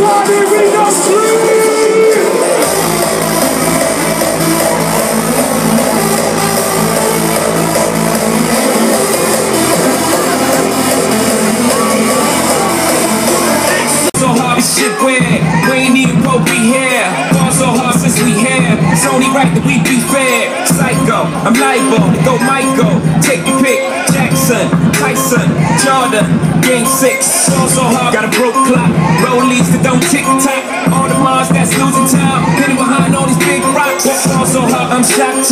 party, we don't sleep. So hard as shit weird, we ain't even broke be here. Fall so hard since we here, it's only right that we be fair. Psycho, I'm liable, go Michael, take your pick. Jackson, Tyson, Jordan, game 6. Fall so hard, got a broke clock. Rollies that don't tick tock. All the Mars that's losing time, hidden behind all these big rocks. Fall so hard, I'm shocked.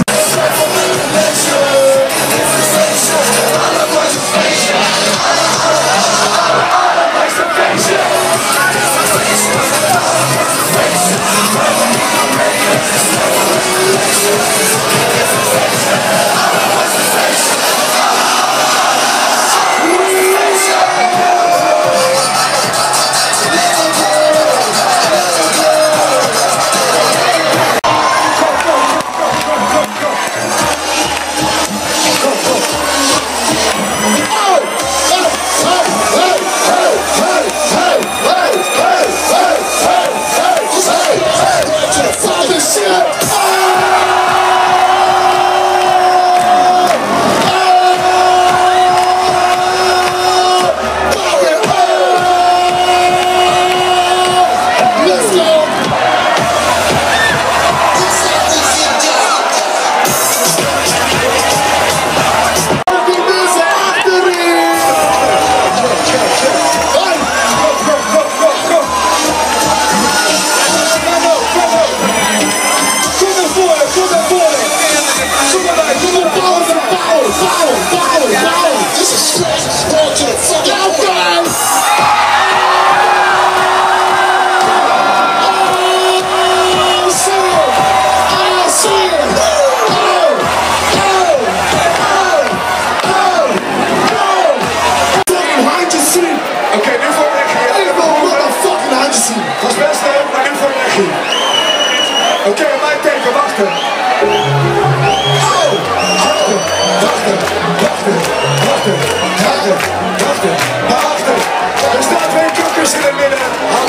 Oké, mijn teken, wachten. Wachten. Er staan 2 kokkers in het midden.